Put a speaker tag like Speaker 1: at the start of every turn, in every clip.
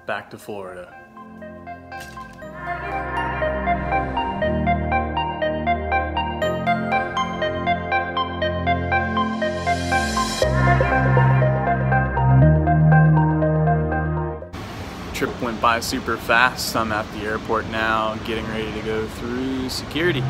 Speaker 1: back to Florida. Trip went by super fast. I'm at the airport now, getting ready to go through security.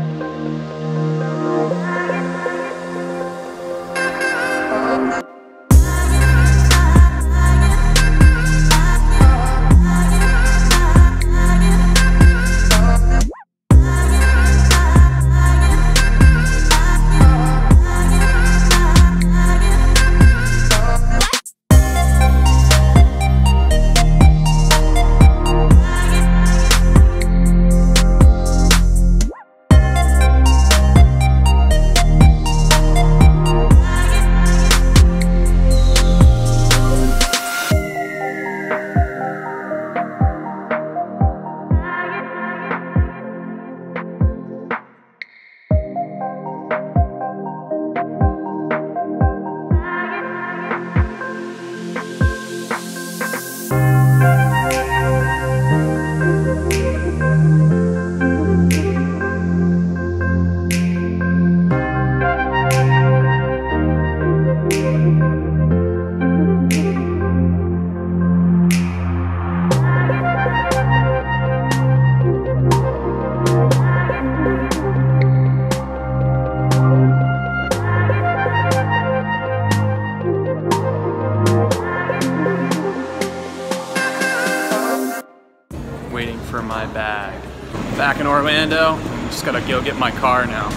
Speaker 1: Waiting for my bag. Back in Orlando, just gotta go get my car now.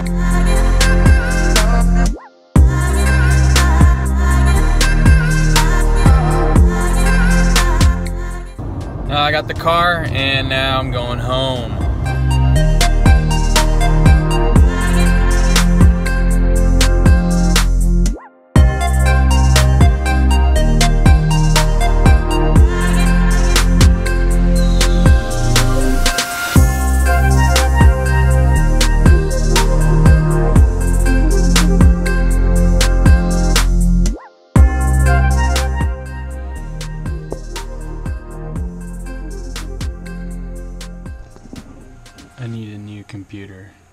Speaker 1: I got the car and now I'm going home. I need a new computer.